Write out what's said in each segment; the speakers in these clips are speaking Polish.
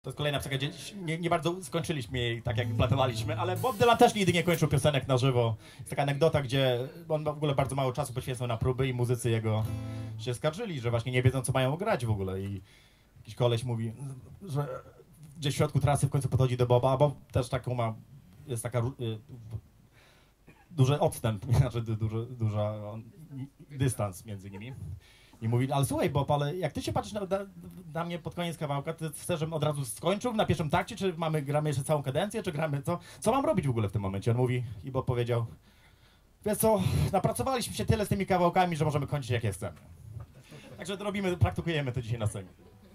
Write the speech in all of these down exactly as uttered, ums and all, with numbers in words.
To jest kolejna piosenka, gdzie nie, nie bardzo skończyliśmy jej tak, jak planowaliśmy, ale Bob Dylan też nigdy nie kończył piosenek na żywo. Jest taka anegdota, gdzie on w ogóle bardzo mało czasu poświęcał na próby i muzycy jego się skarżyli, że właśnie nie wiedzą, co mają grać w ogóle. I jakiś koleś mówi, że gdzieś w środku trasy w końcu podchodzi do Boba, a Bob też taką ma, jest taka y, duży odstęp, znaczy duży, duża dystans między nimi. I mówi, ale słuchaj Bob, ale jak ty się patrzysz na, na, na mnie pod koniec kawałka, ty chcesz, żebym od razu skończył na pierwszym takcie, czy mamy, gramy jeszcze całą kadencję, czy gramy, co, co mam robić w ogóle w tym momencie? On mówi, i Bob powiedział, wiesz co, napracowaliśmy się tyle z tymi kawałkami, że możemy kończyć jak chcemy. Także to robimy, praktykujemy to dzisiaj na scenie.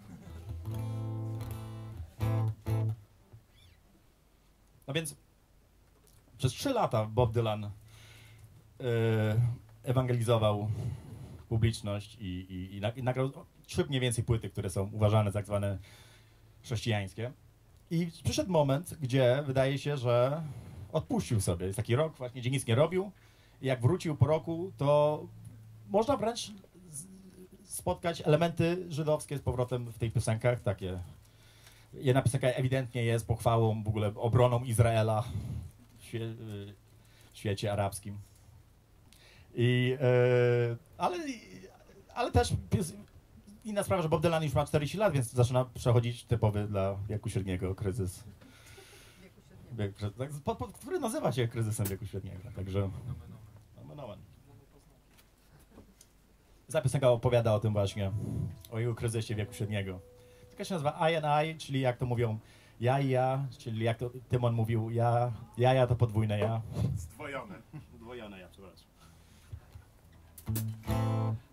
No więc przez trzy lata Bob Dylan yy, ewangelizował publiczność i, i, i, i nagrał trzy mniej więcej płyty, które są uważane za tak zwane chrześcijańskie. I przyszedł moment, gdzie wydaje się, że odpuścił sobie. Jest taki rok właśnie, gdzie nic nie robił. I jak wrócił po roku, to można wręcz spotkać elementy żydowskie z powrotem w tych piosenkach. Takie. Jedna piosenka ewidentnie jest pochwałą, w ogóle obroną Izraela w, świe w świecie arabskim. I, yy, ale, ale też jest inna sprawa, że Bob Dylan już ma czterdzieści lat, więc zaczyna przechodzić typowy dla wieku średniego kryzys. Wiek, tak, po, po, który nazywa się kryzysem wieku średniego. Także. Ta piosenka opowiada o tym właśnie, o jego kryzysie wieku średniego. Taka się nazywa I and I, czyli jak to mówią ja i ja, czyli jak to Tymon mówił, ja, ja, ja to podwójne ja. Zdwojone. Zdwojone ja, przepraszam.